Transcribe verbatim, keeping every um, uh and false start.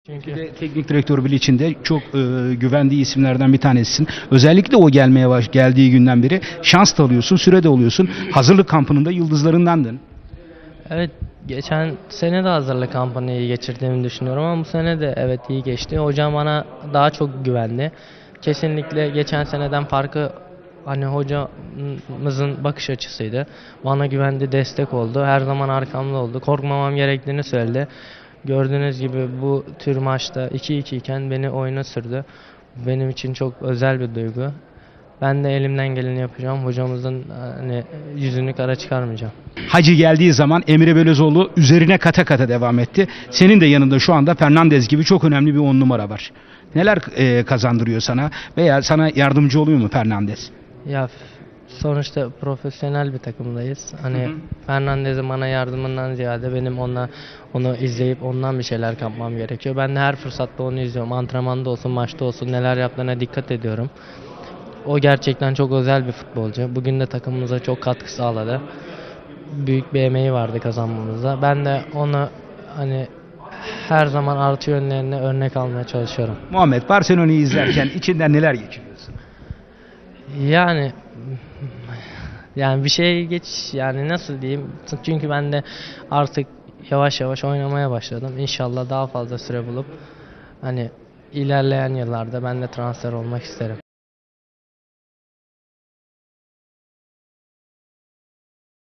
Çünkü de teknik direktör Bilic'inde çok e, güvendiği isimlerden bir tanesisin. Özellikle o gelmeye baş, geldiği günden beri şans da alıyorsun, süre de alıyorsun. Hazırlık kampının da yıldızlarındandın. evet, geçen sene de hazırlık kampını iyi geçirdiğimi düşünüyorum ama bu sene de evet iyi geçti. Hocam bana daha çok güvendi. Kesinlikle geçen seneden farkı hani hocamızın bakış açısıydı. Bana güvendi, destek oldu. Her zaman arkamda oldu. Korkmamam gerektiğini söyledi. Gördüğünüz gibi bu tür maçta iki iki iken beni oyuna sürdü. Benim için çok özel bir duygu. Ben de elimden geleni yapacağım. Hocamızın hani yüzünü kara çıkarmayacağım. Hacı geldiği zaman Emre Belözoğlu üzerine kata kata devam etti. Senin de yanında şu anda Fernandez gibi çok önemli bir on numara var. Neler e, kazandırıyor sana veya sana yardımcı oluyor mu Fernandez? Ya f- sonuçta profesyonel bir takımdayız. Hani Hı hı. Fernandez'in bana yardımından ziyade benim ona onu izleyip ondan bir şeyler kapmam gerekiyor. Ben de her fırsatta onu izliyorum. Antrenmanda olsun, maçta olsun neler yaptığına dikkat ediyorum. O gerçekten çok özel bir futbolcu. Bugün de takımımıza çok katkı sağladı. Büyük bir emeği vardı kazanmamızda. Ben de onu hani her zaman artı yönlerine örnek almaya çalışıyorum. Muhammed, Barcelona'yı izlerken içinden neler geçiriyorsun? Yani yani bir şey geç yani nasıl diyeyim? Çünkü ben de artık yavaş yavaş oynamaya başladım. İnşallah daha fazla süre bulup hani ilerleyen yıllarda ben de transfer olmak isterim.